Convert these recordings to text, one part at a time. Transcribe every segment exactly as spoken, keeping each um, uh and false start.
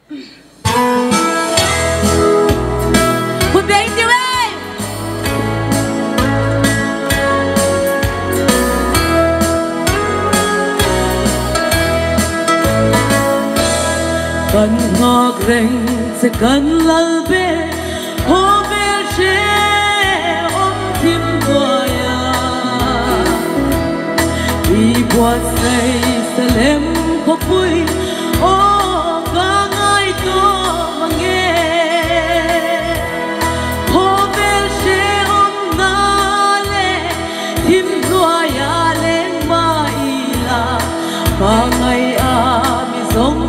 Một bé tiêu ơi. Cần ngọt rình sẽ cần lal bê hô bê chê ôm tim tôi à đi qua say sẽ lem có vui ô ca ngài có mà nghe hô bê chê ôm na lê tim tôi à lên mai là ca ngài à mi giống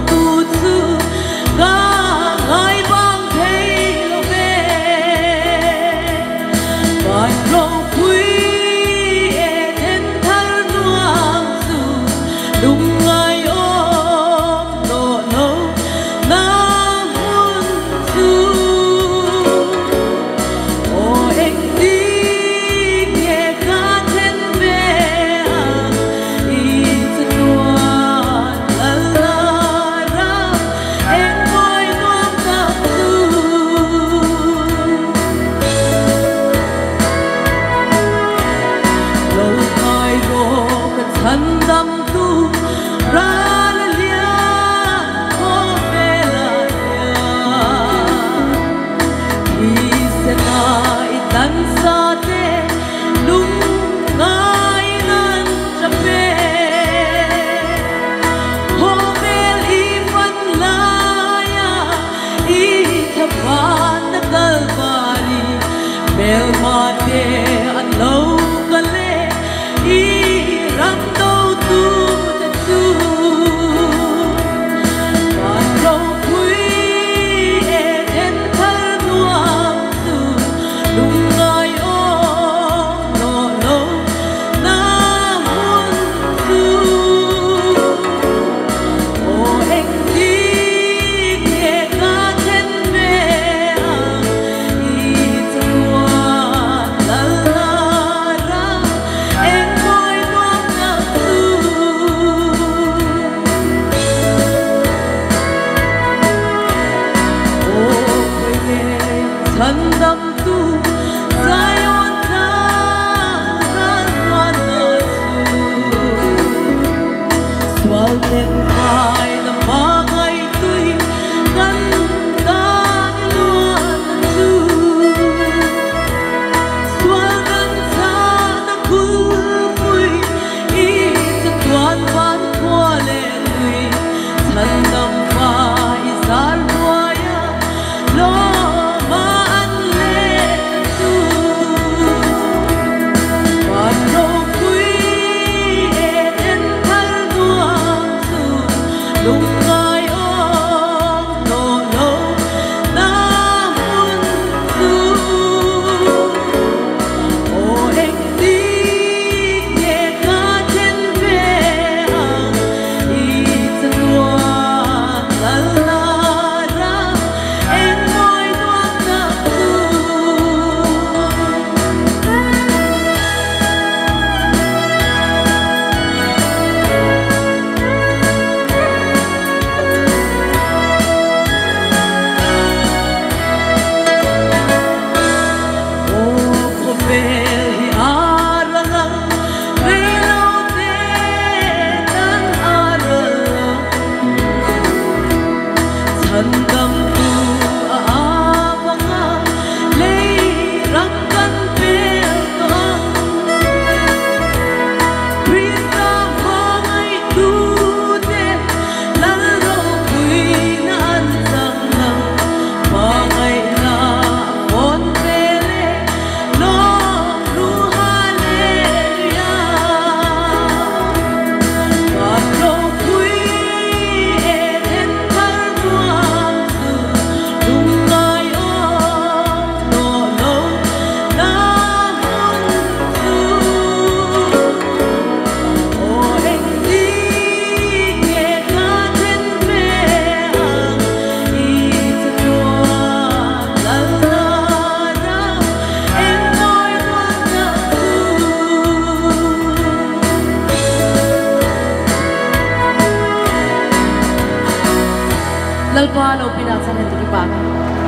ba lo pina sa ne tu ba